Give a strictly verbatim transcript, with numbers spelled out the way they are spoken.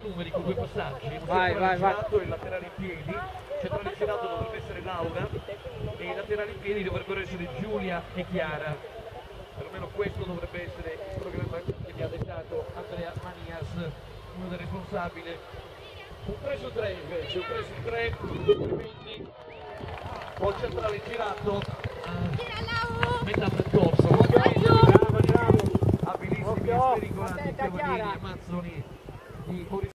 numeri con due passaggi, un vai, vai, vai. girato e il laterale in piedi. Centrale girato dovrebbe essere Laura e i laterali in piedi dovrebbero essere Giulia e Chiara. Perlomeno questo dovrebbe essere il programma che mi ha dettato Andrea Manias, uno dei responsabili. Un tre su tre invece, un tre su tre, complimenti. Col centrale girato, uh, metà percorso. Bravo, bravo. Abilissimi e spericolanti cavalieri e mazzoni di